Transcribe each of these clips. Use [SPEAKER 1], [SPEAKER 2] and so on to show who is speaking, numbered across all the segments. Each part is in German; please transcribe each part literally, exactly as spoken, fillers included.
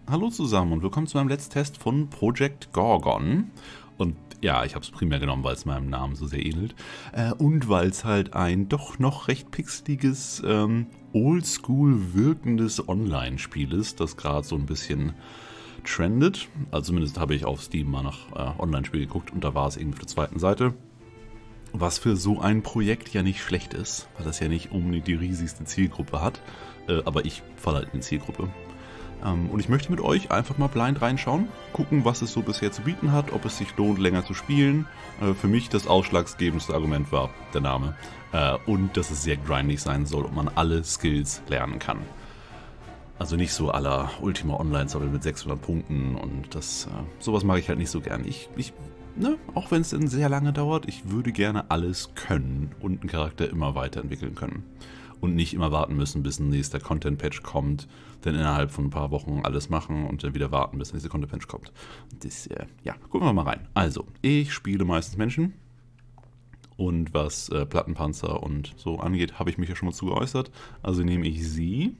[SPEAKER 1] Hallo zusammen und willkommen zu meinem Let's Test von Project Gorgon. Und ja, ich habe es primär genommen, weil es meinem Namen so sehr ähnelt. Äh, und weil es halt ein doch noch recht pixeliges, ähm, oldschool wirkendes Online-Spiel ist, das gerade so ein bisschen trendet. Also zumindest habe ich auf Steam mal nach äh, Online-Spiel geguckt und da war es irgendwie auf der zweiten Seite. Was für so ein Projekt ja nicht schlecht ist, weil das ja nicht unbedingt die riesigste Zielgruppe hat. Äh, aber ich falle halt in die Zielgruppe. Ähm, und ich möchte mit euch einfach mal blind reinschauen, gucken, was es so bisher zu bieten hat, ob es sich lohnt, länger zu spielen. Äh, für mich das ausschlaggebendste Argument war der Name. Äh, und dass es sehr grindig sein soll und man alle Skills lernen kann. Also nicht so à la Ultima Online, sondern mit sechshundert Punkten und das, äh, sowas mag ich halt nicht so gern. Ich, ich ne, auch wenn es dann sehr lange dauert, ich würde gerne alles können und einen Charakter immer weiterentwickeln können. Und nicht immer warten müssen, bis ein nächster Content-Patch kommt, dann innerhalb von ein paar Wochen alles machen und dann wieder warten, bis der nächste Content-Patch kommt. Das, äh, ja, gucken wir mal rein. Also, ich spiele meistens Menschen. Und was äh, Plattenpanzer und so angeht, habe ich mich ja schon mal zu geäußert. Also nehme ich sie.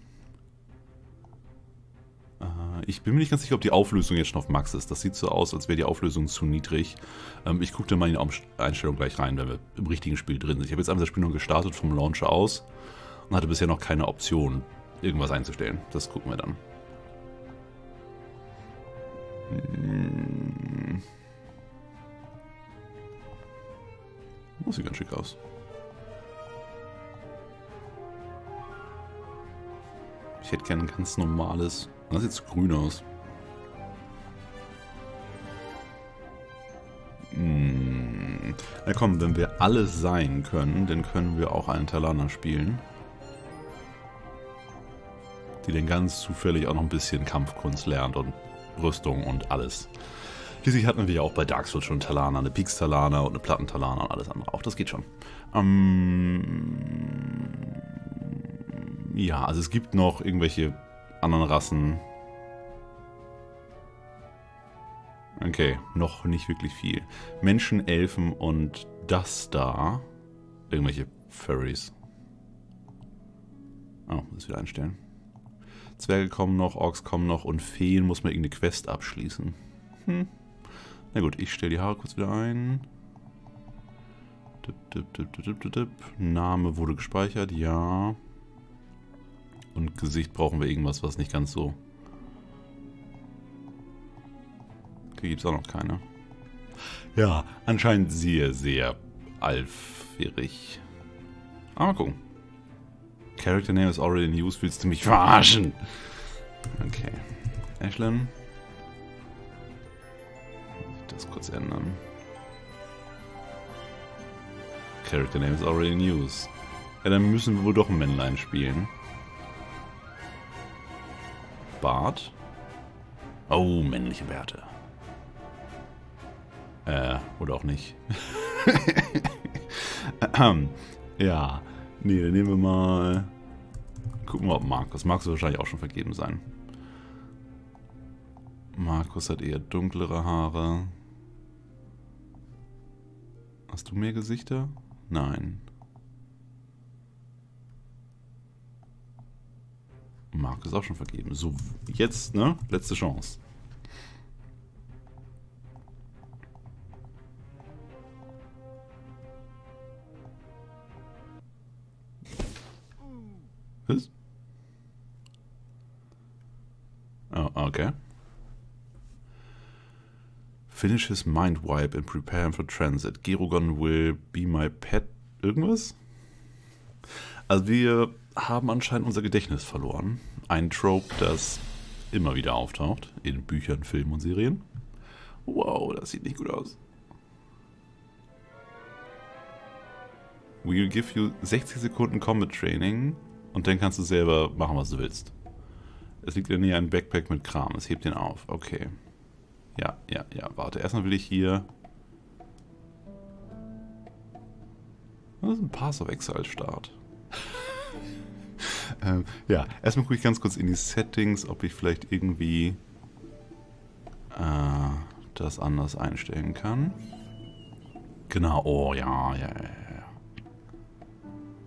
[SPEAKER 1] Ich bin mir nicht ganz sicher, ob die Auflösung jetzt schon auf Max ist. Das sieht so aus, als wäre die Auflösung zu niedrig. Ähm, ich gucke dann mal in die Einstellung gleich rein, wenn wir im richtigen Spiel drin sind. Ich habe jetzt einfach das Spiel nur gestartet vom Launcher aus und hatte bisher noch keine Option, irgendwas einzustellen. Das gucken wir dann. Hm. Das sieht ganz schick aus. Ich hätte gerne ein ganz normales... Das sieht jetzt grün aus. Hm. Na komm, wenn wir alles sein können, dann können wir auch einen Talana spielen. Die dann ganz zufällig auch noch ein bisschen Kampfkunst lernt und Rüstung und alles. Schließlich hatten wir ja auch bei Dark Souls schon Talana, eine Pix-Talana und eine Platten-Talana und alles andere auch. Das geht schon. Ähm ja, also es gibt noch irgendwelche anderen Rassen. Okay, noch nicht wirklich viel. Menschen, Elfen und das da. Irgendwelche Furries. Oh, muss ich wieder einstellen. Zwerge kommen noch, Orks kommen noch und Feen muss man irgendeine Quest abschließen. Hm. Na gut, ich stelle die Haare kurz wieder ein. Dip, dip, dip, dip, dip, dip. Name wurde gespeichert, ja. Und Gesicht brauchen wir irgendwas, was nicht ganz so... Okay, gibt es auch noch keine. Ja, anscheinend sehr, sehr alferig. Aber mal gucken. Character name is already in use. Willst du mich verarschen? Okay. Ashlyn. Das kurz ändern. Character name is already in use. Ja, dann müssen wir wohl doch ein Männlein spielen. Bart. Oh, männliche Bärte. Äh, oder auch nicht. Ja, nee, dann nehmen wir mal... Gucken wir, ob Markus. Markus wird wahrscheinlich auch schon vergeben sein. Markus hat eher dunklere Haare. Hast du mehr Gesichter? Nein. Markus ist auch schon vergeben. So, jetzt, ne? Letzte Chance. Was? Oh, okay. Finish his mind wipe and prepare him for transit. Gerugon will be my pet. Irgendwas? Also wir haben anscheinend unser Gedächtnis verloren. Ein Trope, das immer wieder auftaucht in Büchern, Filmen und Serien. Wow, das sieht nicht gut aus. We'll give you sechzig Sekunden Combat Training und dann kannst du selber machen, was du willst. Es liegt in der Nähe ein Backpack mit Kram. Es hebt den auf. Okay. Ja, ja, ja. Warte. Erstmal will ich hier... Das ist ein Pass of Exile Start. ähm, ja, erstmal gucke ich ganz kurz in die Settings, ob ich vielleicht irgendwie äh, das anders einstellen kann. Genau. Oh, ja, ja,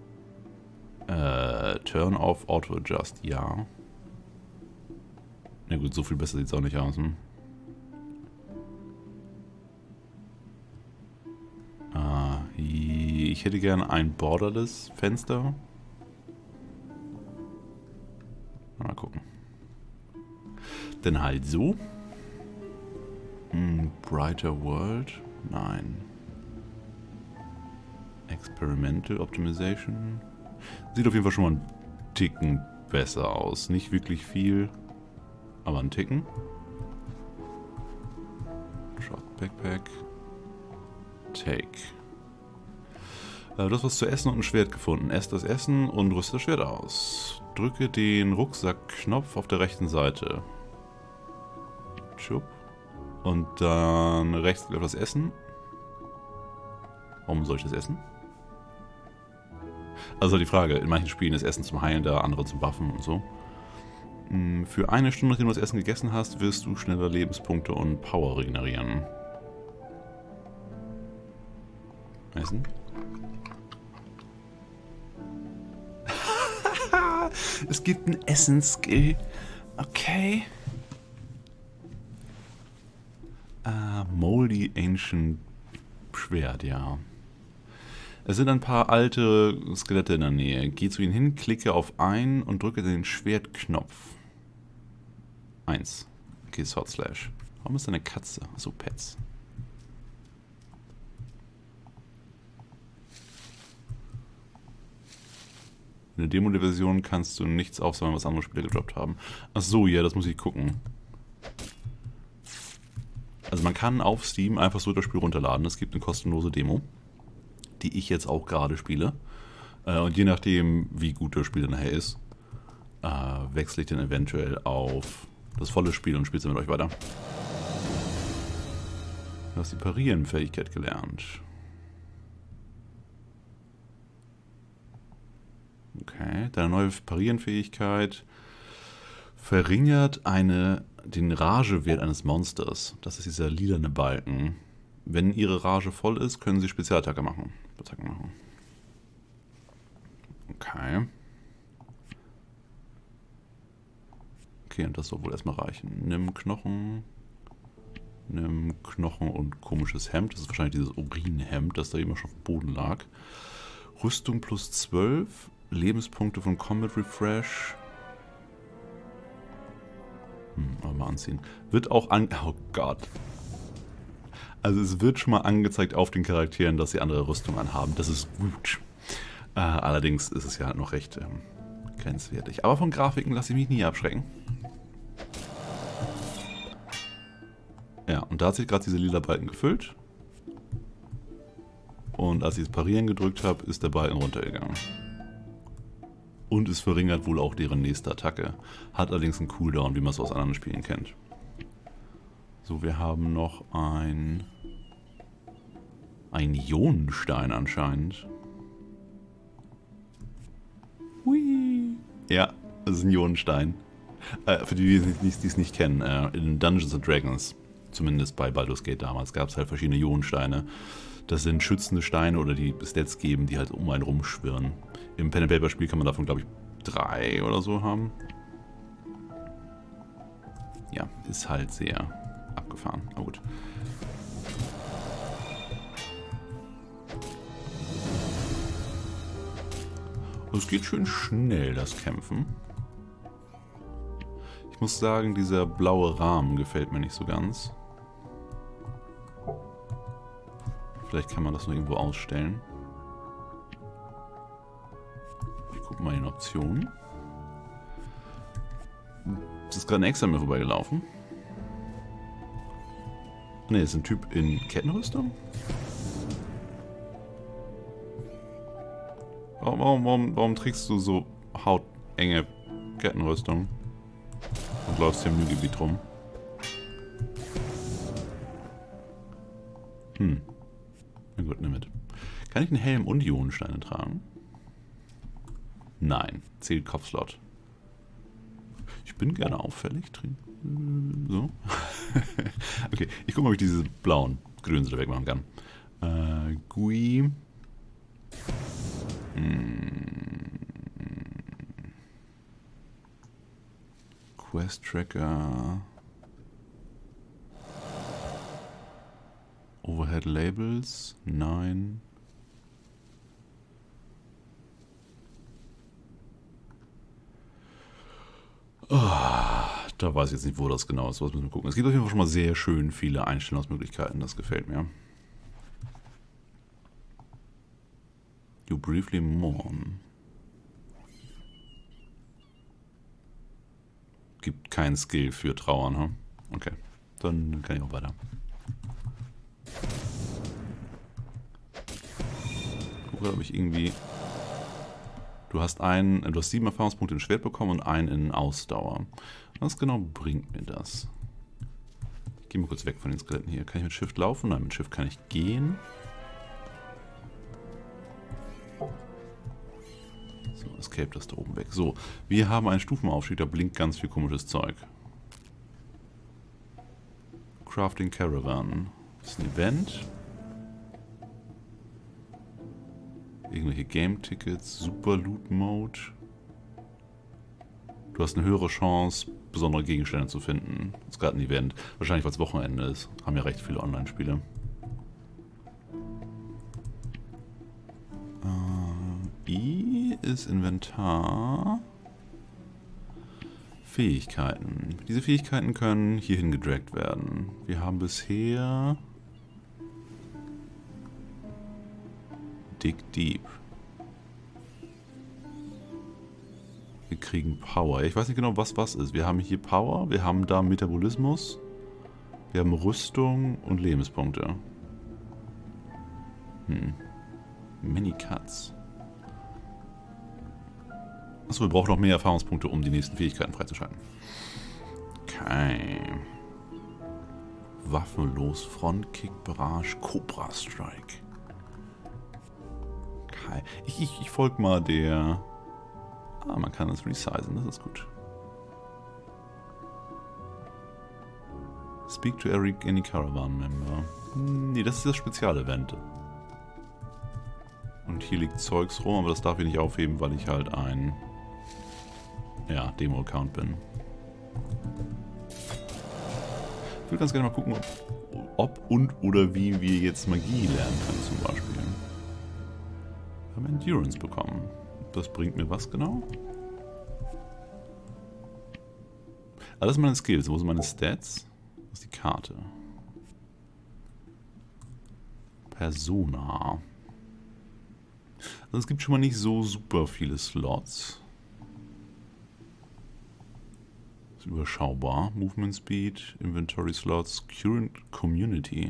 [SPEAKER 1] ja. Äh, Turn off Auto Adjust, ja. Ja gut, so viel besser sieht es auch nicht aus. Hm? Ah, ich hätte gerne ein borderless Fenster. Mal gucken. Dann halt so. Hm, Brighter World? Nein. Experimental Optimization. Sieht auf jeden Fall schon mal einen Ticken besser aus. Nicht wirklich viel, aber einen Ticken. Short Backpack. Take. Äh, du hast was zu essen und ein Schwert gefunden. Ess das Essen und rüste das Schwert aus. Drücke den Rucksackknopf auf der rechten Seite. Schupp. Und dann rechts auf das Essen. Warum soll ich das essen? Also die Frage, in manchen Spielen ist Essen zum Heilen da, andere zum Buffen und so. Für eine Stunde, nachdem du das Essen gegessen hast, wirst du schneller Lebenspunkte und Power regenerieren. Essen? Es gibt einen Essensskill. Okay. Uh, Moldy Ancient Schwert, ja. Es sind ein paar alte Skelette in der Nähe. Geh zu ihnen hin, klicke auf ein und drücke den Schwertknopf. Eins. Okay, Sword Slash. Warum ist da eine Katze? Achso, Pets. In der Demo-Version kannst du nichts aufsammeln, was andere Spieler gedroppt haben. Achso, ja, das muss ich gucken. Also man kann auf Steam einfach so das Spiel runterladen. Es gibt eine kostenlose Demo, die ich jetzt auch gerade spiele. Und je nachdem, wie gut das Spiel nachher ist, wechsle ich dann eventuell auf das volle Spiel und spiele es mit euch weiter. Du hast die Parieren-Fähigkeit gelernt. Okay, deine neue Parieren-Fähigkeit verringert eine, den Ragewert eines Monsters. Das ist dieser lilane Balken. Wenn ihre Rage voll ist, können sie Spezialattacke machen. Attacken machen. Okay. Okay, und das soll wohl erstmal reichen. Nimm Knochen. Nimm Knochen und komisches Hemd. Das ist wahrscheinlich dieses Urinhemd, das da immer schon auf dem Boden lag. Rüstung plus zwölf. Lebenspunkte von Combat Refresh. Hm, aber mal anziehen. Wird auch an... Oh Gott. Also es wird schon mal angezeigt auf den Charakteren, dass sie andere Rüstung anhaben. Das ist gut. Äh, allerdings ist es ja noch recht ähm, grenzwertig. Aber von Grafiken lasse ich mich nie abschrecken. Ja, und da hat sich gerade diese lila Balken gefüllt. Und als ich das Parieren gedrückt habe, ist der Balken runtergegangen. Und es verringert wohl auch deren nächste Attacke. Hat allerdings einen Cooldown, wie man es aus anderen Spielen kennt. So, wir haben noch ein... Ein Ionenstein anscheinend. Hui. Ja, das ist ein Ionenstein. Äh, für die, die es nicht kennen, äh, in Dungeons and Dragons, zumindest bei Baldur's Gate damals, gab es halt verschiedene Ionensteine. Das sind schützende Steine oder die Stats geben, die halt um einen rumschwirren. Im Pen-and-Paper-Spiel kann man davon, glaube ich, drei oder so haben. Ja, ist halt sehr abgefahren. Aber gut. Es geht schön schnell, das Kämpfen. Ich muss sagen, dieser blaue Rahmen gefällt mir nicht so ganz. Vielleicht kann man das noch irgendwo ausstellen. Ich gucke mal in den Optionen. Es ist gerade ein Extra mir vorbeigelaufen. Ne, ist ein Typ in Kettenrüstung? Warum, warum, warum, warum trägst du so hautenge Kettenrüstung und läufst hier im Mühlgebiet rum? Hm. Na gut, nimm mit. Kann ich einen Helm und Ionensteine tragen? Nein. Zählt Kopfslot. Ich bin gerne auffällig. So. Okay, ich gucke mal, ob ich diese blauen Grünen da wegmachen kann. Äh, Gui. Hm. Quest Tracker. Overhead Labels? Nein. Oh, da weiß ich jetzt nicht, wo das genau ist. Was müssen wir gucken. Es gibt auf jeden Fall schon mal sehr schön viele Einstellungsmöglichkeiten. Das gefällt mir. You briefly mourn. Gibt keinen Skill für Trauern, hm? Okay, dann kann ich auch weiter. Guck, ob ich irgendwie... Du hast einen, du hast sieben Erfahrungspunkte in Schwert bekommen und einen in Ausdauer. Was genau bringt mir das? Ich gehe mal kurz weg von den Skeletten hier. Kann ich mit Shift laufen? Nein, mit Shift kann ich gehen. So, Escape das da oben weg. So, wir haben einen Stufenaufstieg, da blinkt ganz viel komisches Zeug. Crafting Caravan. Das ist ein Event. Irgendwelche Game-Tickets, Super Loot Mode. Du hast eine höhere Chance, besondere Gegenstände zu finden. Das ist gerade ein Event. Wahrscheinlich, weil es Wochenende ist. Haben ja recht viele Online-Spiele. Äh, I ist Inventar. Fähigkeiten. Diese Fähigkeiten können hierhin gedragt werden. Wir haben bisher... Dig Deep. Wir kriegen Power. Ich weiß nicht genau, was was ist. Wir haben hier Power, wir haben da Metabolismus, wir haben Rüstung und Lebenspunkte. Hm. Many Cuts. Achso, wir brauchen noch mehr Erfahrungspunkte, um die nächsten Fähigkeiten freizuschalten. Okay. Waffenlos, Frontkick, Barrage, Cobra Strike. Okay. Ich, ich, ich folge mal der... Ah, man kann das resizen, das ist gut. Speak to Eric, any Caravan Member. Nee, das ist das Spezialevent. Und hier liegt Zeugs rum, aber das darf ich nicht aufheben, weil ich halt ein... Ja, Demo-Account bin. Ich würde ganz gerne mal gucken, ob, ob und oder wie wir jetzt Magie lernen können zum Beispiel. Wir haben Endurance bekommen. Das bringt mir was genau? Ah, das sind meine Skills. Wo sind meine Stats? Das ist die Karte. Persona. Also es gibt schon mal nicht so super viele Slots. Das ist überschaubar. Movement Speed, Inventory Slots, Current Community.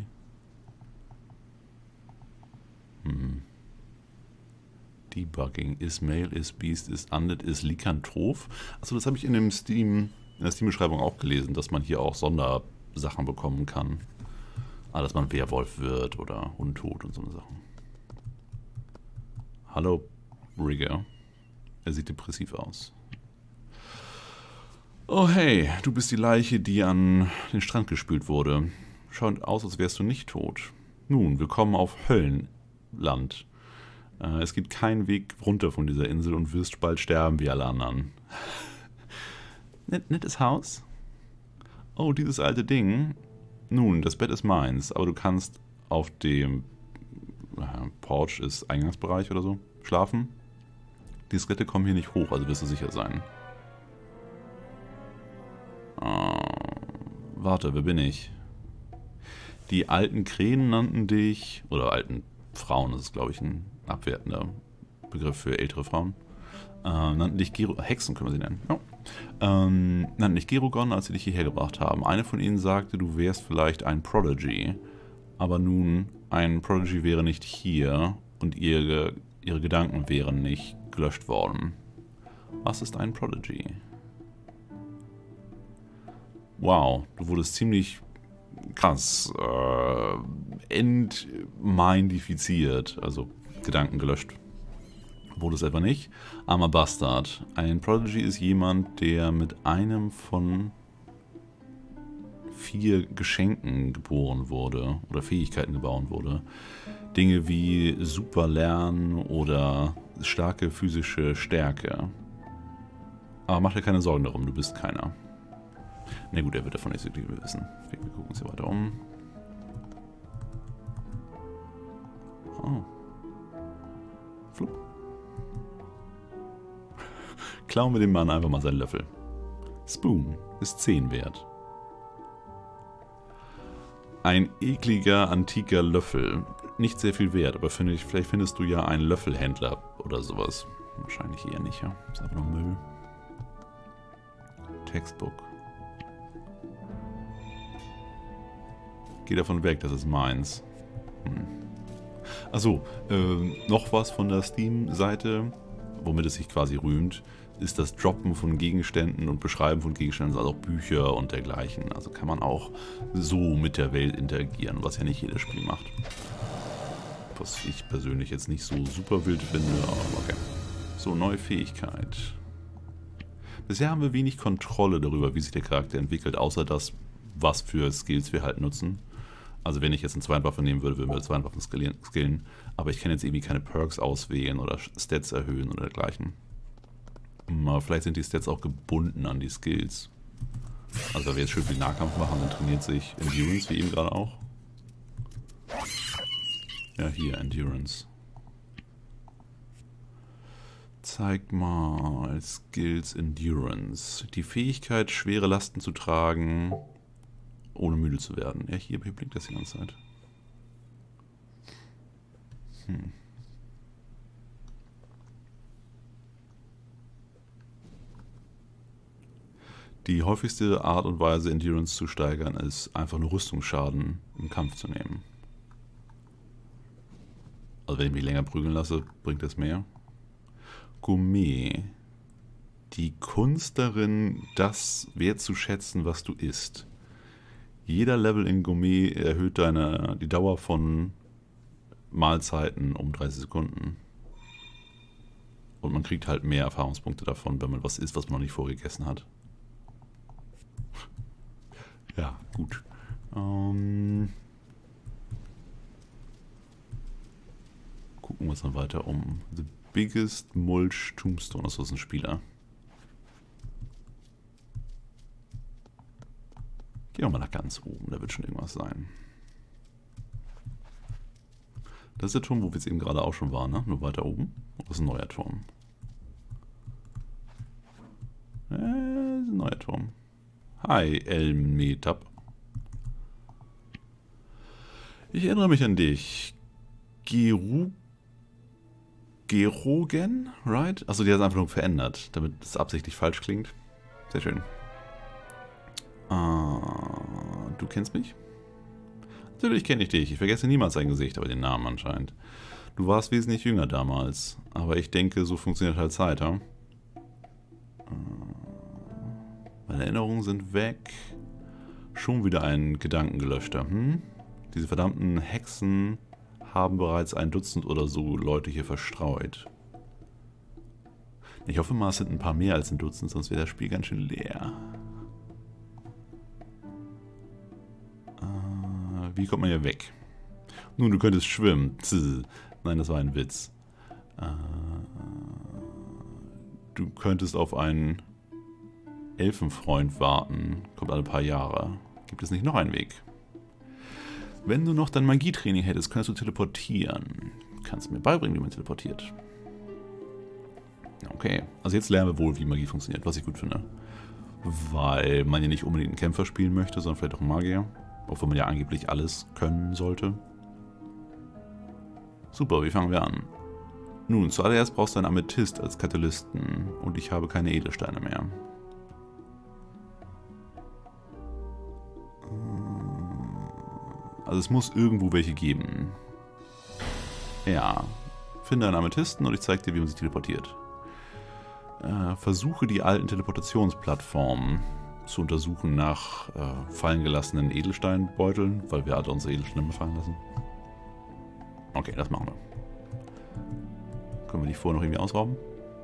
[SPEAKER 1] Hm. Debugging. Is Male, is Beast, is Undead, is Lykanthrope. Achso, das habe ich in dem Steam, in der Steam-Beschreibung auch gelesen, dass man hier auch Sondersachen bekommen kann. Ah, dass man Werwolf wird oder Untot und so eine Sachen. Hallo, Rigger. Er sieht depressiv aus. Oh hey, du bist die Leiche, die an den Strand gespült wurde. Schaut aus, als wärst du nicht tot. Nun, willkommen auf Höllenland. Äh, es gibt keinen Weg runter von dieser Insel und wirst bald sterben wie alle anderen. Net, nettes Haus? Oh, dieses alte Ding. Nun, das Bett ist meins, aber du kannst auf dem äh, Porch, ist Eingangsbereich oder so, schlafen. Die Skelette kommen hier nicht hoch, also wirst du sicher sein. Oh, warte, wer bin ich? Die alten Krähen nannten dich, oder alten Frauen, das ist glaube ich ein abwertender Begriff für ältere Frauen, äh, nannten dich Gero, Hexen können wir sie nennen, ja. ähm, nannten dich Gerogon, als sie dich hierher gebracht haben. Eine von ihnen sagte, du wärst vielleicht ein Prodigy, aber nun, ein Prodigy wäre nicht hier und ihre, ihre Gedanken wären nicht gelöscht worden. Was ist ein Prodigy? Wow, du wurdest ziemlich krass äh, entmindifiziert, also Gedanken gelöscht. Wurde es etwa nicht. Armer Bastard. Ein Prodigy ist jemand, der mit einem von vier Geschenken geboren wurde oder Fähigkeiten geboren wurde. Dinge wie Superlernen oder starke physische Stärke. Aber mach dir keine Sorgen darum, du bist keiner. Na gut, er wird davon nicht so viel wissen. Wir gucken uns hier weiter um. Oh. Flup. Klauen wir dem Mann einfach mal seinen Löffel. Spoon ist zehn wert. Ein ekliger, antiker Löffel. Nicht sehr viel wert, aber find ich, vielleicht findest du ja einen Löffelhändler oder sowas. Wahrscheinlich eher nicht, ja. Ist einfach nur Müll. Textbook. Geh davon weg, das ist meins. Hm. Achso, äh, noch was von der Steam-Seite, womit es sich quasi rühmt, ist das Droppen von Gegenständen und Beschreiben von Gegenständen, also auch Bücher und dergleichen. Also kann man auch so mit der Welt interagieren, was ja nicht jedes Spiel macht. Was ich persönlich jetzt nicht so super wild finde, aber okay. So, neue Fähigkeit. Bisher haben wir wenig Kontrolle darüber, wie sich der Charakter entwickelt, außer das, was für Skills wir halt nutzen. Also wenn ich jetzt eine Zweihandwaffe nehmen würde, würden wir Zweihandwaffen skillen. Aber ich kann jetzt irgendwie keine Perks auswählen oder Stats erhöhen oder dergleichen. Aber vielleicht sind die Stats auch gebunden an die Skills. Also wenn wir jetzt schön viel Nahkampf machen, dann trainiert sich Endurance, wie eben gerade auch. Ja, hier, Endurance. Zeig mal Skills Endurance. Die Fähigkeit, schwere Lasten zu tragen, ohne müde zu werden. Ja, hier, hier blinkt das die ganze Zeit. Hm. Die häufigste Art und Weise, Endurance zu steigern, ist einfach nur Rüstungsschaden im Kampf zu nehmen. Also wenn ich mich länger prügeln lasse, bringt das mehr. Gourmet. Die Kunst darin, das wertzuschätzen, was du isst. Jeder Level in Gourmet erhöht deine, die Dauer von Mahlzeiten um dreißig Sekunden. Und man kriegt halt mehr Erfahrungspunkte davon, wenn man was isst, was man noch nicht vorgegessen hat. Ja, gut. Ähm, gucken wir uns dann weiter um. The Biggest Mulch Tombstone. Das ist ein Spieler. Gehen wir mal nach ganz oben. Da wird schon irgendwas sein. Das ist der Turm, wo wir jetzt eben gerade auch schon waren, ne? Nur weiter oben. Das ist ein neuer Turm. Äh, das ist ein neuer Turm. Hi, Elmetap. Ich erinnere mich an dich. Geru... Gerogen, right? Achso, die hat es einfach nur verändert, damit es absichtlich falsch klingt. Sehr schön. Uh, du kennst mich? Natürlich kenne ich dich. Ich vergesse niemals dein Gesicht, aber den Namen anscheinend. Du warst wesentlich jünger damals. Aber ich denke, so funktioniert halt Zeit, ha? Meine Erinnerungen sind weg. Schon wieder ein Gedanken gelöschter. Hm? Diese verdammten Hexen haben bereits ein Dutzend oder so Leute hier verstreut. Ich hoffe mal, es sind ein paar mehr als ein Dutzend, sonst wäre das Spiel ganz schön leer. Äh, wie kommt man hier weg? Nun, du könntest schwimmen. Zäh. Nein, das war ein Witz. Äh, du könntest auf einen Elfenfreund warten. Kommt alle paar Jahre. Gibt es nicht noch einen Weg? Wenn du noch dein Magietraining hättest, könntest du teleportieren. Kannst du mir beibringen, wie man teleportiert. Okay, also jetzt lernen wir wohl, wie Magie funktioniert, was ich gut finde. Weil man ja nicht unbedingt einen Kämpfer spielen möchte, sondern vielleicht auch einen Magier. Obwohl man ja angeblich alles können sollte. Super, wie fangen wir an? Nun, zuallererst brauchst du einen Amethyst als Katalysten. Und ich habe keine Edelsteine mehr. Also es muss irgendwo welche geben. Ja. Finde einen Amethysten und ich zeige dir, wie man sich teleportiert. Äh, versuche die alten Teleportationsplattformen zu untersuchen nach äh, fallen gelassenen Edelsteinbeuteln, weil wir alle unsere Edelsteine fallen lassen. Okay, das machen wir. Können wir die vorher noch irgendwie ausrauben?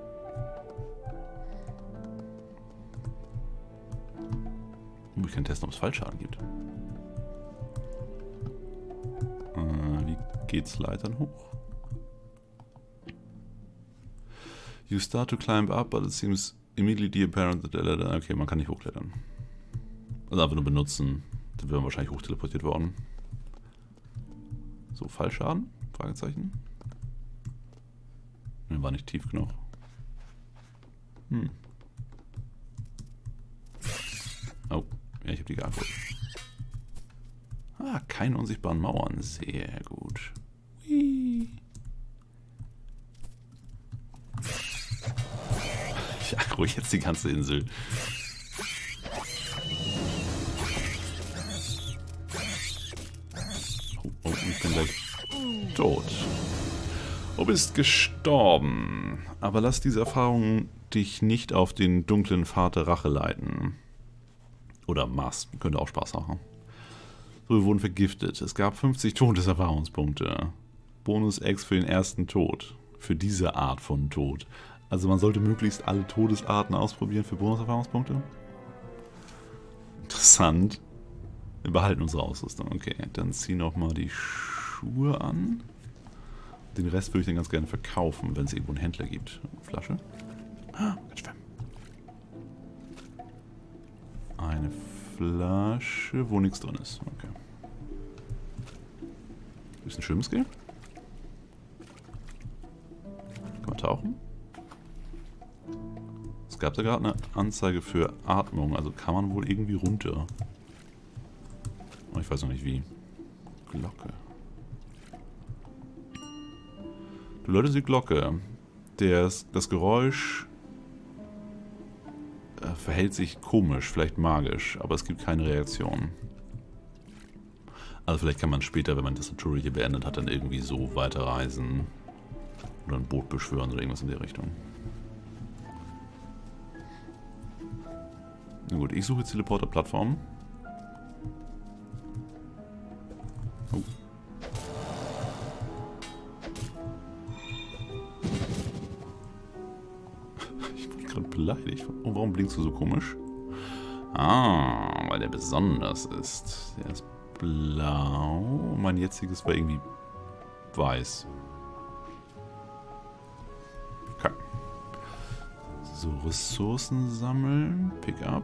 [SPEAKER 1] Oh, ich kann testen, ob es Fallschaden gibt. Äh, wie geht's Leitern hoch? You start to climb up, but it seems immediately apparent that... Okay, man kann nicht hochklettern. Also einfach nur benutzen. Dann wären wir wahrscheinlich hochteleportiert worden. So, Fallschaden? Fragezeichen. Ne, war nicht tief genug. Hm. Oh, ja, ich habe die geantwortet. Ah, keine unsichtbaren Mauern. Sehr gut. Hui. Ich aggro jetzt die ganze Insel. Oh, oh, ich bin gleich tot. Du bist gestorben. Aber lass diese Erfahrung dich nicht auf den dunklen Pfad der Rache leiten. Oder Mars. Könnte auch Spaß machen. So, wir wurden vergiftet. Es gab fünfzig Todeserfahrungspunkte. Bonus-X für den ersten Tod. Für diese Art von Tod. Also man sollte möglichst alle Todesarten ausprobieren für Bonuserfahrungspunkte. Interessant. Wir behalten unsere Ausrüstung. Okay, dann zieh nochmal die Schuhe an. Den Rest würde ich dann ganz gerne verkaufen, wenn es irgendwo einen Händler gibt. Flasche. Ah, kann schwimmen. Eine Flasche, wo nichts drin ist. Okay. Bisschen Schwimmskill. Kann man tauchen? Es gab da gerade eine Anzeige für Atmung, also kann man wohl irgendwie runter. Oh, ich weiß noch nicht wie. Glocke. Du läutest die Glocke. Das, das Geräusch äh, verhält sich komisch, vielleicht magisch, aber es gibt keine Reaktion. Also vielleicht kann man später, wenn man das Tutorial hier beendet hat, dann irgendwie so weiterreisen. Oder ein Boot beschwören oder irgendwas in der Richtung. Na gut, ich suche jetzt Teleporter-Plattformen. Oh. Ich wurde gerade beleidigt. Oh, warum blinkst du so komisch? Ah, weil der besonders ist. Der ist blau. Mein jetziges war irgendwie weiß. Okay. So, Ressourcen sammeln. Pick up.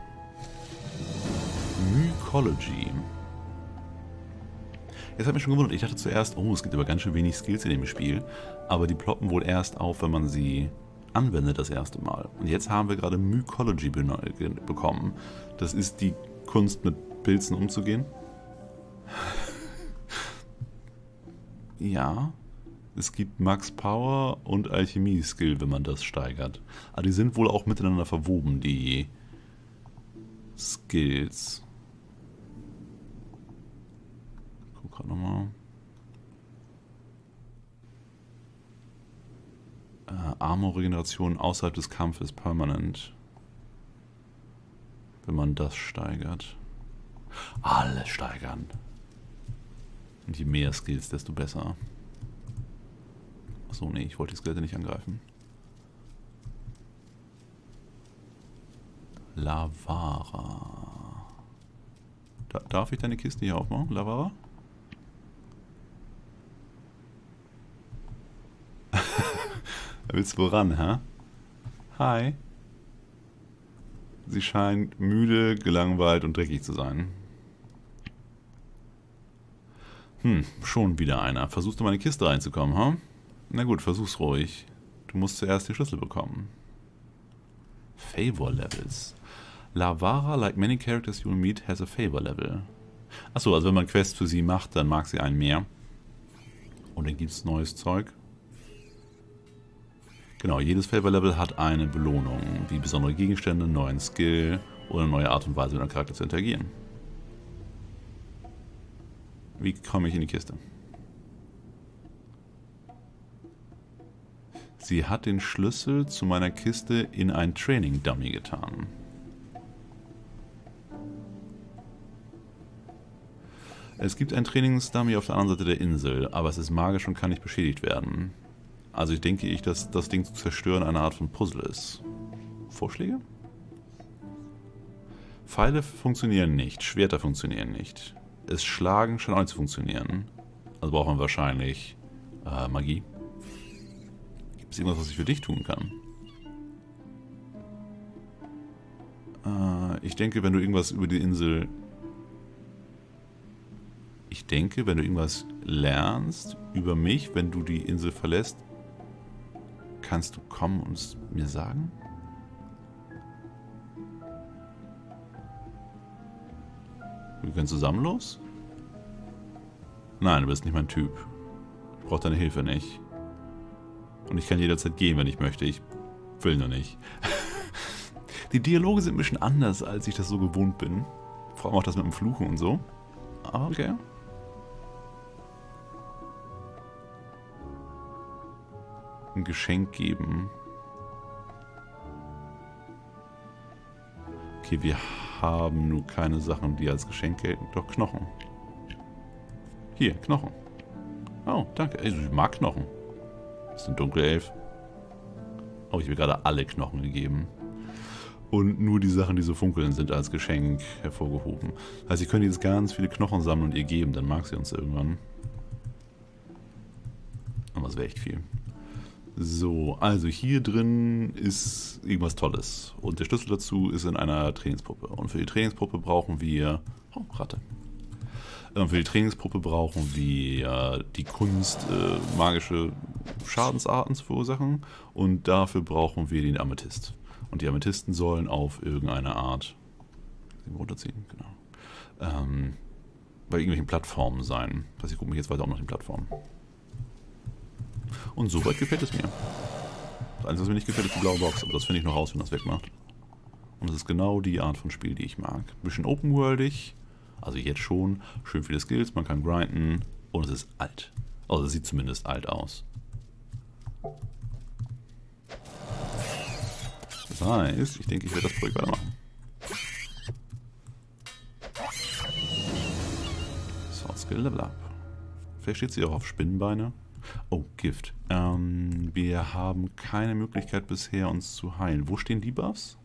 [SPEAKER 1] Mycology. Jetzt hat mich schon gewundert, ich dachte zuerst, oh, es gibt aber ganz schön wenig Skills in dem Spiel. Aber die ploppen wohl erst auf, wenn man sie anwendet das erste Mal. Und jetzt haben wir gerade Mycology bekommen. Das ist die Kunst, mit Pilzen umzugehen. Ja. Es gibt Max Power und Alchemie-Skill, wenn man das steigert. Aber die sind wohl auch miteinander verwoben, die Skills. Ich guck gerade nochmal. Äh, Armor-Regeneration außerhalb des Kampfes permanent. Wenn man das steigert. Alles steigern. Und je mehr Skills, desto besser. Achso, nee, ich wollte die Skelette nicht angreifen. Lavara. Da, darf ich deine Kiste hier aufmachen, Lavara? Willst du woran, hä? Hi. Sie scheint müde, gelangweilt und dreckig zu sein. Hm, schon wieder einer. Versuchst du mal in die Kiste reinzukommen, ha? Huh? Na gut, versuch's ruhig. Du musst zuerst die Schlüssel bekommen. Favor Levels. Lavara, like many characters you will meet, has a favor level. Achso, also wenn man Quests für sie macht, dann mag sie einen mehr. Und dann gibt's neues Zeug. Genau, jedes Favor Level hat eine Belohnung, wie besondere Gegenstände, neuen Skill oder eine neue Art und Weise, mit einem Charakter zu interagieren. Wie komme ich in die Kiste? Sie hat den Schlüssel zu meiner Kiste in ein Training Dummy getan. Es gibt ein Trainingsdummy auf der anderen Seite der Insel, aber es ist magisch und kann nicht beschädigt werden. Also ich denke ich, dass das Ding zu zerstören eine Art von Puzzle ist. Vorschläge? Pfeile funktionieren nicht, Schwerter funktionieren nicht. Es Schlagen scheint auch nicht zu funktionieren. Also braucht man wahrscheinlich äh, Magie. Gibt es irgendwas, was ich für dich tun kann? Äh, ich denke, wenn du irgendwas über die Insel... Ich denke, wenn du irgendwas lernst über mich, wenn du die Insel verlässt, kannst du kommen und es mir sagen? Wir können zusammen los? Nein, du bist nicht mein Typ. Ich brauche deine Hilfe nicht. Und ich kann jederzeit gehen, wenn ich möchte. Ich will nur nicht. Die Dialoge sind ein bisschen anders, als ich das so gewohnt bin. Vor allem auch das mit dem Fluchen und so. Aber okay. Ein Geschenk geben. Okay, wir haben nur keine Sachen, die als Geschenk gelten. Doch, Knochen. Hier, Knochen. Oh, danke. Also, ich mag Knochen. Das ist ein Dunkelelf. Oh, ich habe gerade alle Knochen gegeben. Und nur die Sachen, die so funkeln, sind als Geschenk hervorgehoben. Das heißt, ich könnte jetzt ganz viele Knochen sammeln und ihr geben, dann mag sie uns irgendwann. Aber das wäre echt viel. So, also hier drin ist irgendwas Tolles. Und der Schlüssel dazu ist in einer Trainingspuppe. Und für die Trainingspuppe brauchen wir... Oh, Ratte. Und für die Trainingspuppe brauchen wir die Kunst, äh, magische Schadensarten zu verursachen. Und dafür brauchen wir den Amethyst. Und die Amethysten sollen auf irgendeine Art... runterziehen, genau. Ähm, bei irgendwelchen Plattformen sein. Das heißt, ich gucke mich jetzt weiter auch nach den Plattformen. Und soweit gefällt es mir. Das Einzige, was mir nicht gefällt, ist die blaue Box, aber das finde ich noch raus, wenn das wegmacht. Und das ist genau die Art von Spiel, die ich mag. Ein bisschen open-worldig, also jetzt schon, schön viele Skills, man kann grinden und es ist alt. Also es sieht zumindest alt aus. Das heißt, ich denke, ich werde das Projekt weitermachen. Sword Skill Level Up. Vielleicht steht sie auch auf Spinnenbeine. Oh, Gift. Ähm, wir haben keine Möglichkeit bisher, uns zu heilen. Wo stehen die Buffs?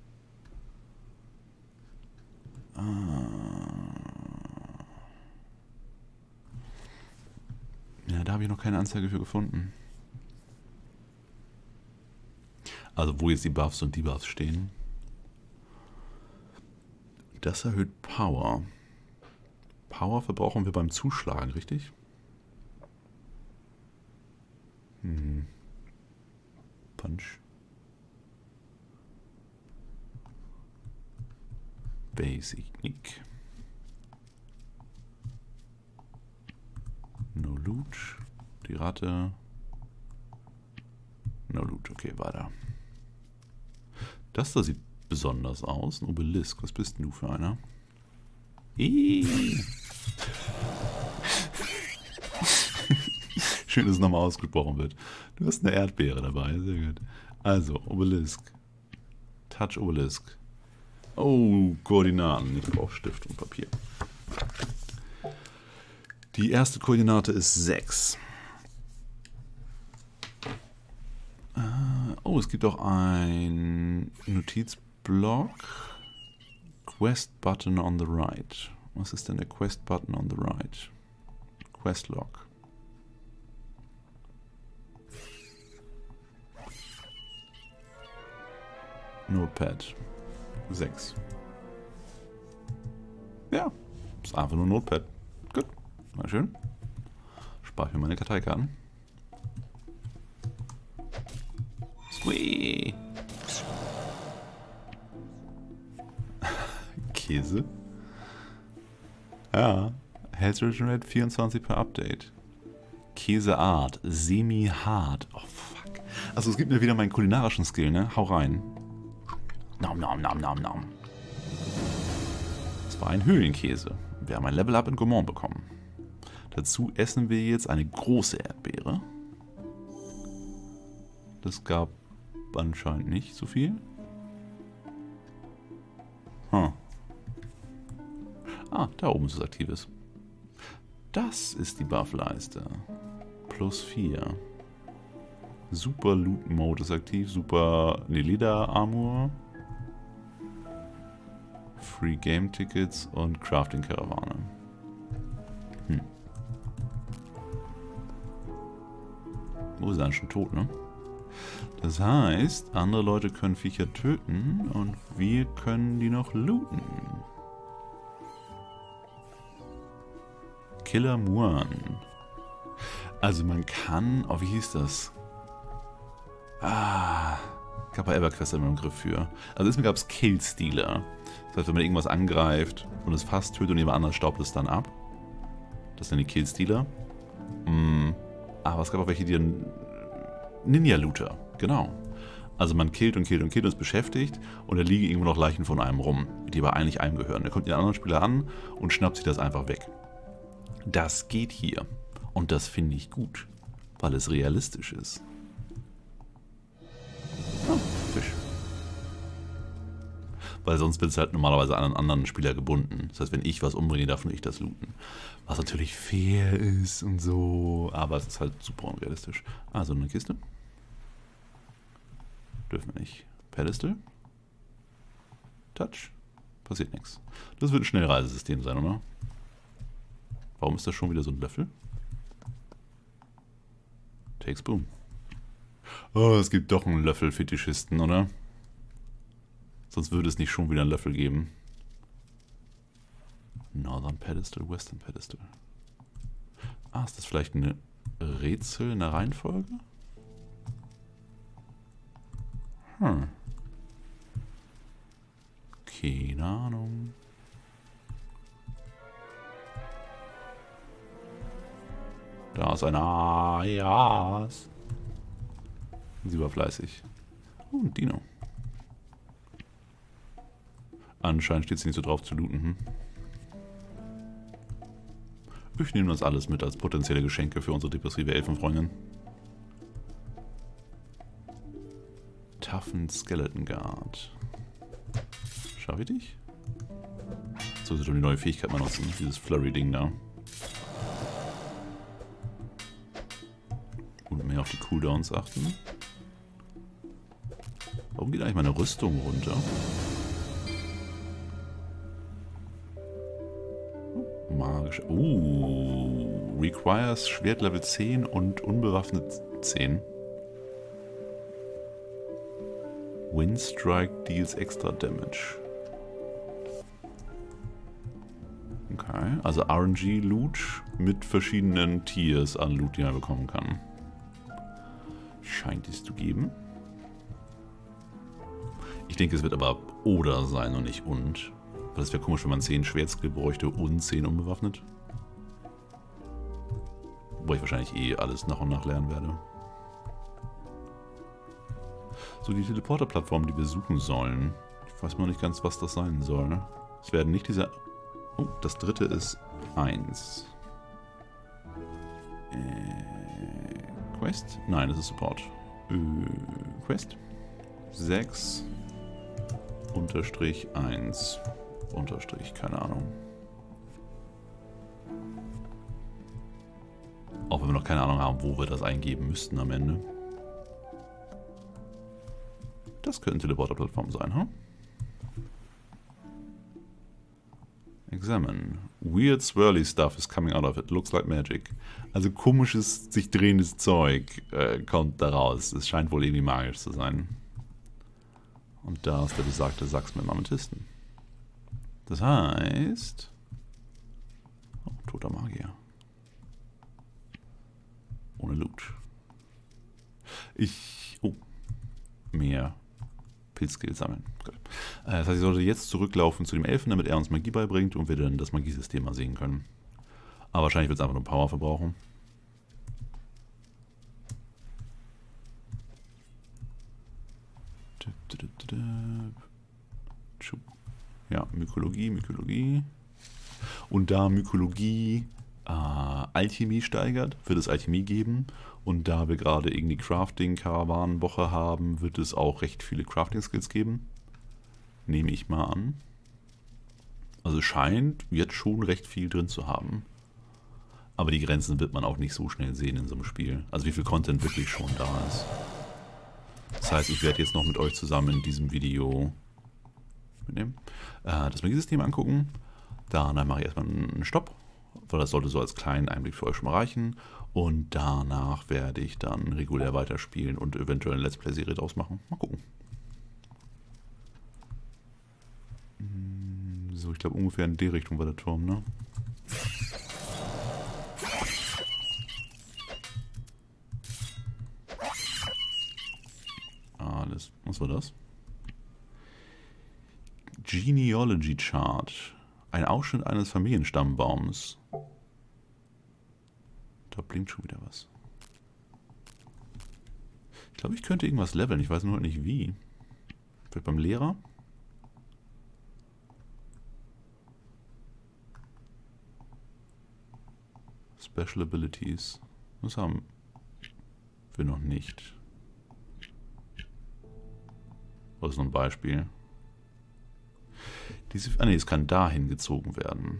[SPEAKER 1] Ah. Ja, da habe ich noch keine Anzeige für gefunden. Also wo jetzt die Buffs und Debuffs stehen. Das erhöht Power. Power verbrauchen wir beim Zuschlagen, richtig? Hm. Punch. Basic. No Loot. Die Ratte. No Loot. Okay, weiter. Das da sieht besonders aus. Ein Obelisk. Was bist denn du für einer? Eee. Schön, dass es nochmal ausgesprochen wird. Du hast eine Erdbeere dabei, sehr gut. Also, Obelisk. Touch Obelisk. Oh, Koordinaten. Ich brauche Stift und Papier. Die erste Koordinate ist sechs. Oh, es gibt auch ein Notizblock. Quest Button on the right. Was ist denn der Quest Button on the right? Quest Log. Notepad. sechs. Ja, ist einfach nur Notepad. Gut, mal schön. Spare ich mir meine Karteikarten. Squee. Käse. Ja, Health Regenerate vierundzwanzig per Update. Käseart, semi-hart. Oh fuck. Also es gibt mir wieder meinen kulinarischen Skill, ne? Hau rein. Nom nom nom nom nom. Das war ein Höhlenkäse. Wir haben ein Level Up in Gourmand bekommen. Dazu essen wir jetzt eine große Erdbeere. Das gab anscheinend nicht so viel. Hm. Ah, da oben ist es aktives. Das ist die Buffleiste. Plus vier. Super Loot Mode ist aktiv. Super ne, Leder Armor. Free Game Tickets und Crafting Karawane. Hm. Oh, ist dann schon tot, ne? Das heißt, andere Leute können Viecher töten und wir können die noch looten. Killer Muan. Also man kann... Oh, wie hieß das? Ah... Ich habe bei EverQuest immer einen Griff für. Also erstmal gab es Killstealer. Das heißt, wenn man irgendwas angreift und es fast tötet und jemand anderes staubt es dann ab. Das sind die Killstealer. Mm, aber es gab auch welche, die dann... Ninja-Looter, genau. Also man killt und killt und killt und ist beschäftigt und da liegen irgendwo noch Leichen von einem rum, die aber eigentlich einem gehören. Da kommt den anderen Spieler an und schnappt sich das einfach weg. Das geht hier. Und das finde ich gut, weil es realistisch ist. Oh, Fisch. Weil sonst wird es halt normalerweise an einen anderen Spieler gebunden. Das heißt, wenn ich was umbringe, darf nur ich das looten. Was natürlich fair ist und so, aber es ist halt super unrealistisch. Also eine Kiste. Dürfen wir nicht. Pedestal. Touch. Passiert nichts. Das wird ein Schnellreisesystem sein, oder? Warum ist das schon wieder so ein Löffel? Takes boom. Oh, es gibt doch einen Löffel-Fetischisten, oder? Sonst würde es nicht schon wieder einen Löffel geben. Northern Pedestal, Western Pedestal. Ah, ist das vielleicht ein Rätsel in der Reihenfolge? Hm. Keine Ahnung. Da ist ein Ajas. Sie war fleißig. Oh, ein Dino. Anscheinend steht sie nicht so drauf zu looten. Hm? Ich nehme das alles mit als potenzielle Geschenke für unsere depressive Elfenfreundin. Toughened Skeleton Guard. Schaffe ich dich? So, sollte um die neue Fähigkeit mal nutzen. Dieses Flurry-Ding da. Und mehr auf die Cooldowns achten. Warum geht eigentlich meine Rüstung runter? Oh, magisch. Uh, requires Schwert Level zehn und unbewaffnet zehn. Windstrike deals extra damage. Okay, also R N G-Loot mit verschiedenen Tiers an Loot, die man bekommen kann. Scheint es zu geben. Ich denke, es wird aber oder sein und nicht und. Weil es wäre komisch, wenn man zehn Schwertskill bräuchte und zehn unbewaffnet. Wobei ich wahrscheinlich eh alles nach und nach lernen werde. So, die Teleporter-Plattform, die wir suchen sollen. Ich weiß noch nicht ganz, was das sein soll. Es werden nicht diese... Oh, das dritte ist eins. Äh, Quest? Nein, das ist Support. Äh, Quest? sechs unterstrich eins unterstrich, keine Ahnung. Auch wenn wir noch keine Ahnung haben, wo wir das eingeben müssten am Ende. Das könnte eine Teleporter-Plattform sein, hm? Examine. Weird swirly stuff is coming out of it. Looks like magic. Also komisches, sich drehendes Zeug äh, kommt da raus. Es scheint wohl irgendwie magisch zu sein. Und da ist der besagte Sachs mit Amethysten. Das heißt... Oh, toter Magier. Ohne Loot. Ich... Oh. Mehr Pilzskills sammeln. Gut. Das heißt, ich sollte jetzt zurücklaufen zu dem Elfen, damit er uns Magie beibringt und wir dann das Magiesystem mal sehen können. Aber wahrscheinlich wird es einfach nur Power verbrauchen. Ja, Mykologie, Mykologie. Und da Mykologie äh, Alchemie steigert, wird es Alchemie geben. Und da wir gerade irgendwie Crafting-Karawanenwoche haben, wird es auch recht viele Crafting-Skills geben. Nehme ich mal an. Also es scheint jetzt schon recht viel drin zu haben. Aber die Grenzen wird man auch nicht so schnell sehen in so einem Spiel. Also wie viel Content wirklich schon da ist. Das heißt, ich werde jetzt noch mit euch zusammen in diesem Video mitnehmen, äh, das Magiesystem angucken. Dann mache ich erstmal einen Stopp weil das sollte so als kleinen Einblick für euch schon mal reichen. Und danach werde ich dann regulär weiterspielen und eventuell eine Let's Play-Serie draus machen. Mal gucken. So, ich glaube ungefähr in die Richtung war der Turm, ne? Alles. Was war das? Genealogy Chart. Ein Ausschnitt eines Familienstammbaums. Da blinkt schon wieder was. Ich glaube, ich könnte irgendwas leveln. Ich weiß nur nicht wie. Vielleicht beim Lehrer? Special Abilities. Das haben wir noch nicht. Das ist nur ein Beispiel. Diese, ah ne, es kann dahin gezogen werden.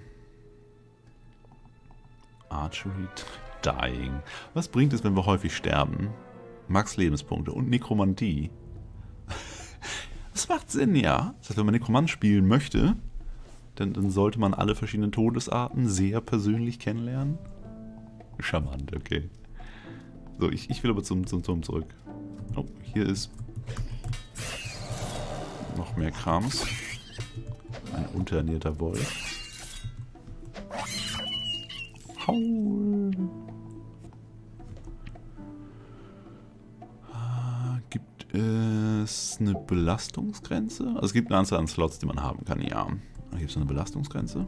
[SPEAKER 1] Archery, Dying. Was bringt es, wenn wir häufig sterben? Max Lebenspunkte und Nekromantie. Das macht Sinn, ja. Das heißt, wenn man Nekromant spielen möchte, dann, dann sollte man alle verschiedenen Todesarten sehr persönlich kennenlernen. Charmant, okay. So, ich, ich will aber zum, zum Turm zurück. Oh, hier ist noch mehr Krams. Ein unterernährter Wolf. Hau! Ah, gibt es eine Belastungsgrenze? Also es gibt eine Anzahl an Slots, die man haben kann, ja. Gibt es eine Belastungsgrenze?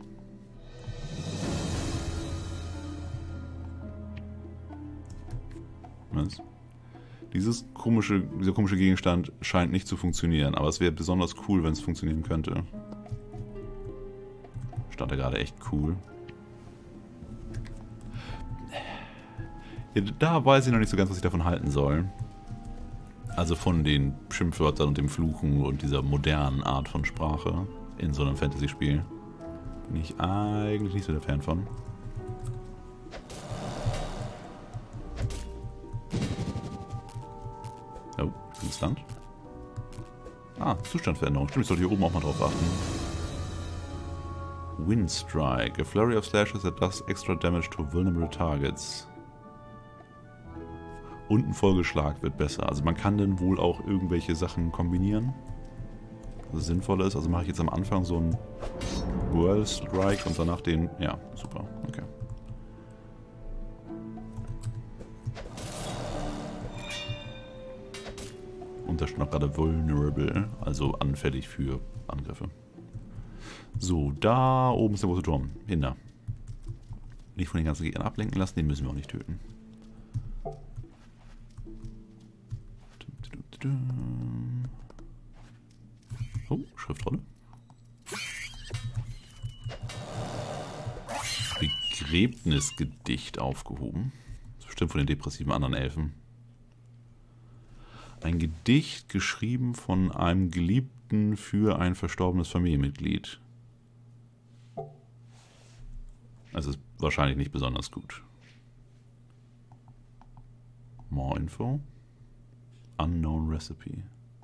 [SPEAKER 1] Was? Dieses komische, dieser komische Gegenstand scheint nicht zu funktionieren, aber es wäre besonders cool, wenn es funktionieren könnte. Stand da gerade echt cool. Ja, da weiß ich noch nicht so ganz, was ich davon halten soll. Also von den Schimpfwörtern und dem Fluchen und dieser modernen Art von Sprache in so einem Fantasy-Spiel. Bin ich eigentlich nicht so der Fan von. Oh, ich bin gestunt. Ah, Zustandveränderung. Stimmt, ich sollte hier oben auch mal drauf achten. Windstrike. A flurry of slashes that does extra damage to vulnerable targets. Und ein Folgeschlag wird besser. Also man kann dann wohl auch irgendwelche Sachen kombinieren. Was sinnvoll ist. Also mache ich jetzt am Anfang so einen Whirl Strike und danach den... Ja, super. Okay. Und da steht noch gerade vulnerable, also anfällig für Angriffe. So, da oben ist der große Turm. Hinter. Nicht von den ganzen Gegnern ablenken lassen, den müssen wir auch nicht töten. Oh, Schriftrolle. Begräbnisgedicht aufgehoben. Das ist bestimmt von den depressiven anderen Elfen. Ein Gedicht geschrieben von einem Geliebten für ein verstorbenes Familienmitglied. Also ist wahrscheinlich nicht besonders gut. More Info. Unknown Recipe.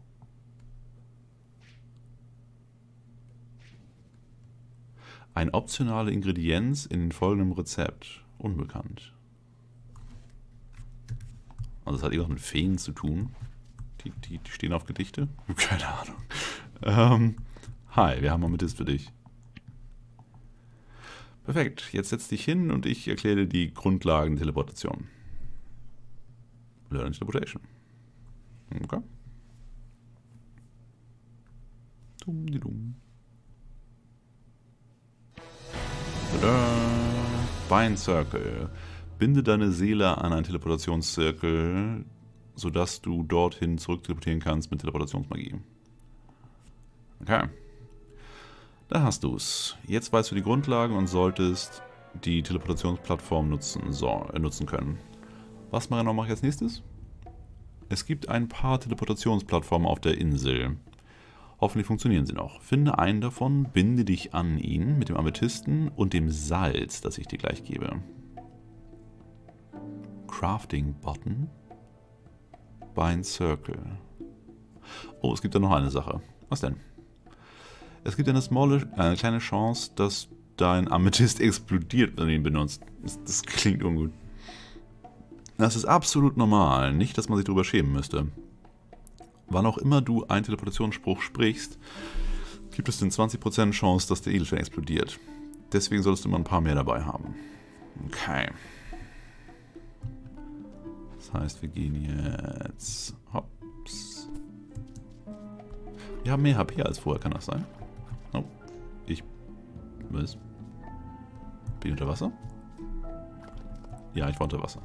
[SPEAKER 1] Ein optionale Ingredienz in folgendem Rezept. Unbekannt. Also das hat irgendwas mit Feen zu tun. Die, die, die stehen auf Gedichte? Keine Ahnung. Ähm, hi, wir haben Amethyst für dich. Perfekt, jetzt setz dich hin und ich erkläre dir die Grundlagen der Teleportation. Learning Teleportation. Okay. Dumm, die dumm. Tada! Bind Circle. Binde deine Seele an einen Teleportationszirkel, sodass du dorthin zurück teleportieren kannst mit Teleportationsmagie. Okay. Da hast du es. Jetzt weißt du die Grundlagen und solltest die Teleportationsplattform nutzen, so, äh, nutzen können. Was genau mache ich als nächstes? Es gibt ein paar Teleportationsplattformen auf der Insel. Hoffentlich funktionieren sie noch. Finde einen davon, binde dich an ihn mit dem Amethysten und dem Salz, das ich dir gleich gebe. Crafting Button. Bind Circle. Oh, es gibt da noch eine Sache. Was denn? Es gibt eine, small, eine kleine Chance, dass dein Amethyst explodiert, wenn du ihn benutzt. Das, das klingt ungut. Das ist absolut normal, nicht, dass man sich darüber schämen müsste. Wann auch immer du einen Teleportationsspruch sprichst, gibt es den zwanzig Prozent Chance, dass der Edelstein explodiert. Deswegen solltest du immer ein paar mehr dabei haben. Okay. Das heißt, wir gehen jetzt... Hops. Wir haben mehr H P als vorher, kann das sein? Oh. Ich... Was? Bin ich unter Wasser? Ja, ich war unter Wasser.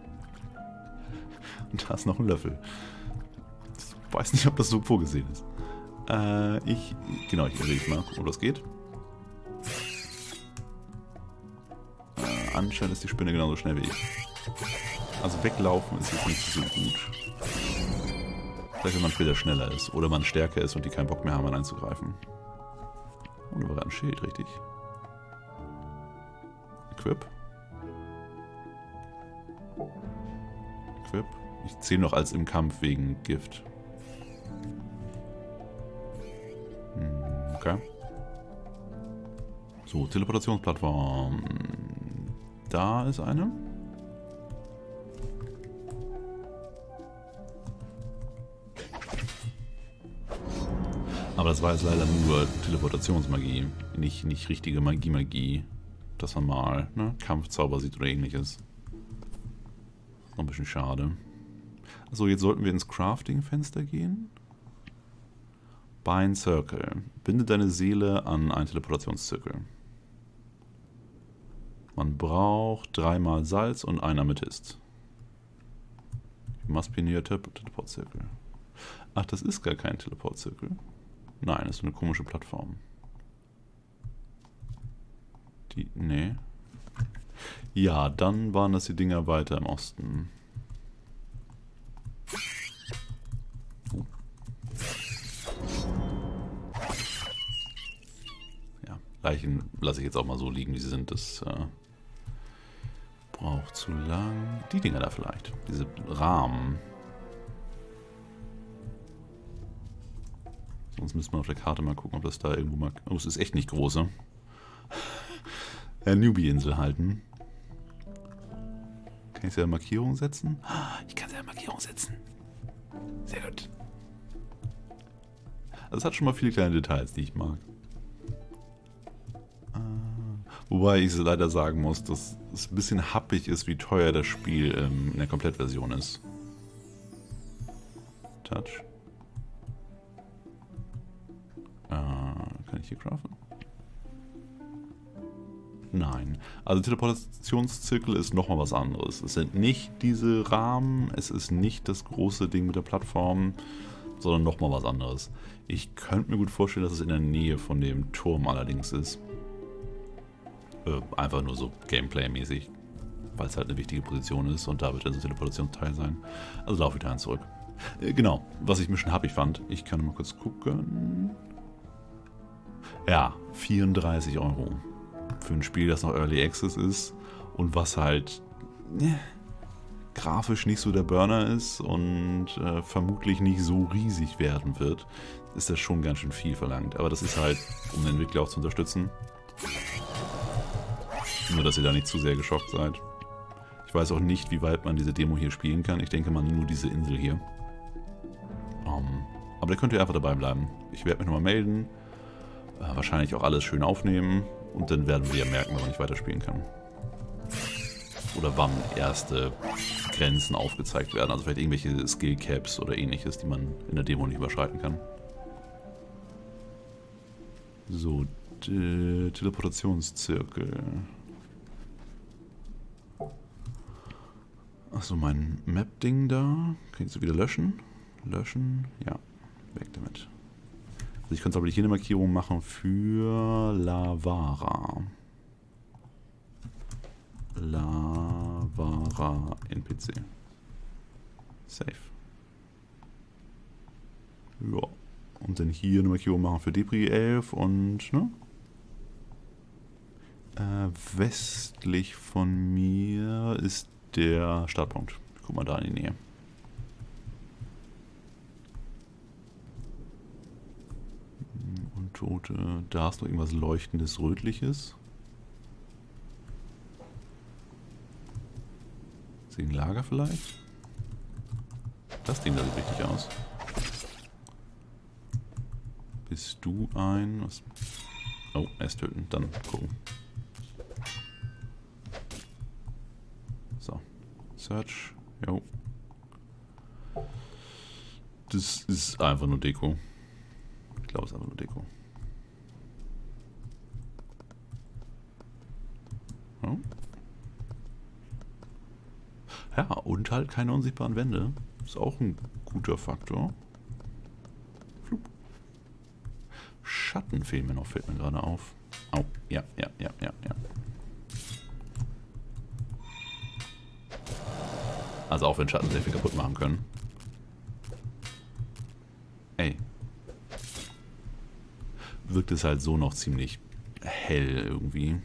[SPEAKER 1] Und da ist noch ein Löffel. Ich weiß nicht, ob das so vorgesehen ist. Äh, ich... Genau, ich erlebe mal, wo das geht. Äh, anscheinend ist die Spinne genauso schnell wie ich. Also weglaufen ist jetzt nicht so gut. Vielleicht, wenn man später schneller ist. Oder man stärker ist und die keinen Bock mehr haben, einzugreifen. Und da war ein Schild, richtig. Equip. Equip. Ich zähle noch als im Kampf wegen Gift. Hm, okay. So, Teleportationsplattform. Da ist eine. Aber das war jetzt leider nur Teleportationsmagie, nicht, nicht richtige Magie-Magie, dass man mal ne, Kampfzauber sieht oder ähnliches. Noch ein bisschen schade. So, jetzt sollten wir ins Crafting-Fenster gehen. Bind Circle. Binde deine Seele an einen Teleportationszirkel. Man braucht dreimal Salz und ein Amethyst. You must be near a Teleport-Circle. Ach, das ist gar kein Teleport-Circle. Nein, das ist eine komische Plattform. Die, nee. Ja, dann waren das die Dinger weiter im Osten. Uh. Ja, Leichen lasse ich jetzt auch mal so liegen, wie sie sind. Das äh, braucht zu lang. Die Dinger da vielleicht. Diese Rahmen. Sonst müssen wir auf der Karte mal gucken, ob das da irgendwo mal... Oh, es ist echt nicht groß, ne? Newbie-Insel halten. Kann ich ja Markierung setzen? Ich kann ja Markierung setzen. Sehr gut. Also es hat schon mal viele kleine Details, die ich mag. Wobei ich leider sagen muss, dass es ein bisschen happig ist, wie teuer das Spiel in der Komplettversion ist. Touch. Kann ich hier craften? Nein. Also Teleportationszirkel ist nochmal was anderes. Es sind nicht diese Rahmen, es ist nicht das große Ding mit der Plattform, sondern nochmal was anderes. Ich könnte mir gut vorstellen, dass es in der Nähe von dem Turm allerdings ist. Äh, einfach nur so Gameplay-mäßig, weil es halt eine wichtige Position ist und da wird also Teleportationsteil sein. Also laufe ich dahin zurück. Äh, genau, was ich mir schon happig fand. Ich kann mal kurz gucken. Ja, vierunddreißig Euro für ein Spiel, das noch Early Access ist und was halt ne, grafisch nicht so der Burner ist und äh, vermutlich nicht so riesig werden wird, ist das schon ganz schön viel verlangt. Aber das ist halt, um den Entwickler auch zu unterstützen. Nur, dass ihr da nicht zu sehr geschockt seid. Ich weiß auch nicht, wie weit man diese Demo hier spielen kann. Ich denke mal nur diese Insel hier. Um, aber da könnt ihr einfach dabei bleiben. Ich werde mich nochmal melden. Äh, wahrscheinlich auch alles schön aufnehmen und dann werden wir ja merken, wenn man nicht weiterspielen kann. Oder wann erste Grenzen aufgezeigt werden, also vielleicht irgendwelche Skill Caps oder ähnliches, die man in der Demo nicht überschreiten kann. So, Teleportationszirkel. Achso, mein Map-Ding da. Kann ich so wieder löschen? Löschen, ja, weg damit. Also ich könnte aber hier eine Markierung machen für Lavara. Lavara N P C. Safe. Ja. Und dann hier eine Markierung machen für Debris elf und, ne? Äh, westlich von mir ist der Startpunkt. Ich guck mal da in die Nähe. Tote. Da ist noch irgendwas Leuchtendes, Rötliches. Lager vielleicht? Das Ding da sieht richtig aus. Bist du ein... Was? Oh, erst töten, dann gucken. So. Search. Jo. Das ist einfach nur Deko. Ich glaube, es ist einfach nur Deko. Oh. Ja, und halt keine unsichtbaren Wände. Ist auch ein guter Faktor. Flup. Schatten fehlen mir noch, fällt mir gerade auf. Au, ja, ja, ja, ja, ja. Also auch wenn Schatten sehr viel kaputt machen können. Ey. Wirkt es halt so noch ziemlich hell irgendwie.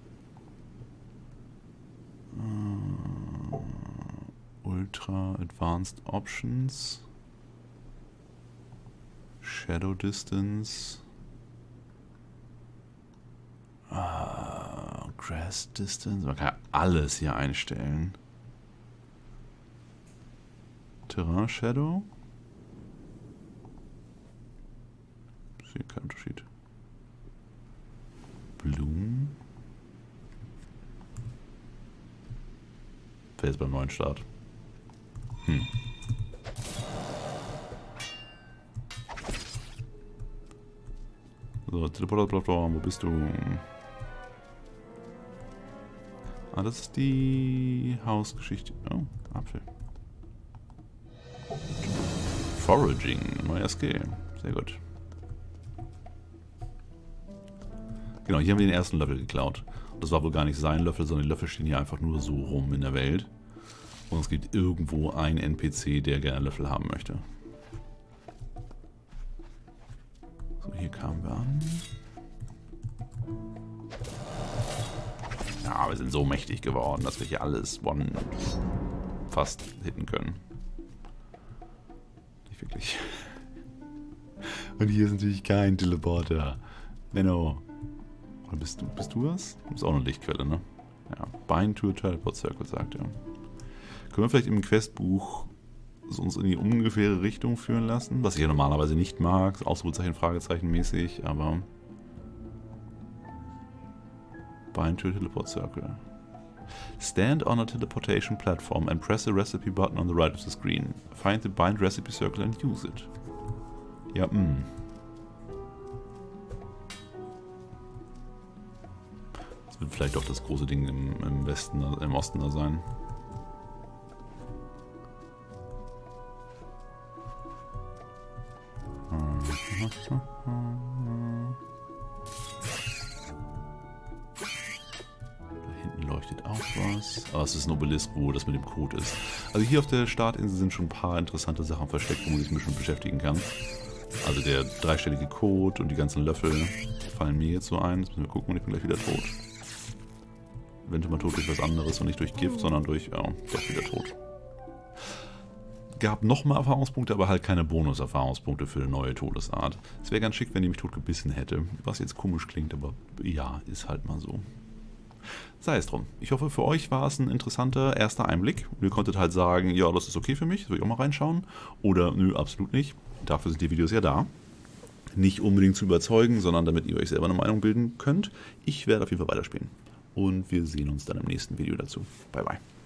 [SPEAKER 1] Ultra Advanced Options. Shadow Distance. Ah, Grass Distance. Man kann ja alles hier einstellen. Terrain Shadow. Ich sehe keinen Unterschied. Blumen. Wer ist beim neuen Start? Hm. So, Teleporter-Plattform, wo bist du? Ah, das ist die Hausgeschichte. Oh, Apfel. Foraging, neuer Skill. Sehr gut. Genau, hier haben wir den ersten Löffel geklaut. Das war wohl gar nicht sein Löffel, sondern die Löffel stehen hier einfach nur so rum in der Welt. Und es gibt irgendwo einen N P C, der gerne Löffel haben möchte. So, hier kamen wir an. Ja, wir sind so mächtig geworden, dass wir hier alles one fast hitten können. Nicht wirklich. Und hier ist natürlich kein Teleporter. Menno. Oder bist du, bist du was? Du bist auch eine Lichtquelle, ne? Ja, Bind to a Teleport Circle, sagt er. Können wir vielleicht im Questbuch uns in die ungefähre Richtung führen lassen? Was ich ja normalerweise nicht mag. Ausrufezeichen, Fragezeichen mäßig, aber... Bind to a Teleport Circle. Stand on a teleportation platform and press the recipe button on the right of the screen. Find the bind recipe circle and use it. Ja, mh. Das wird vielleicht doch das große Ding im, im Westen, im Osten da sein. Leuchtet auch was. Aber es ist ein Obelisk, wo das mit dem Code ist. Also hier auf der Startinsel sind schon ein paar interessante Sachen versteckt, wo man sich ein bisschen beschäftigen kann. Also der dreistellige Code und die ganzen Löffel fallen mir jetzt so ein. Jetzt müssen wir gucken und ich bin gleich wieder tot. Eventuell mal tot durch was anderes und nicht durch Gift, sondern durch, ja, doch wieder tot. Gab nochmal Erfahrungspunkte, aber halt keine Bonus-Erfahrungspunkte für eine neue Todesart. Es wäre ganz schick, wenn die mich tot gebissen hätte. Was jetzt komisch klingt, aber ja, ist halt mal so. Sei es drum. Ich hoffe, für euch war es ein interessanter erster Einblick. Und ihr konntet halt sagen, ja, das ist okay für mich, das will ich auch mal reinschauen. Oder, nö, absolut nicht. Dafür sind die Videos ja da. Nicht unbedingt zu überzeugen, sondern damit ihr euch selber eine Meinung bilden könnt. Ich werde auf jeden Fall weiterspielen. Und wir sehen uns dann im nächsten Video dazu. Bye, bye.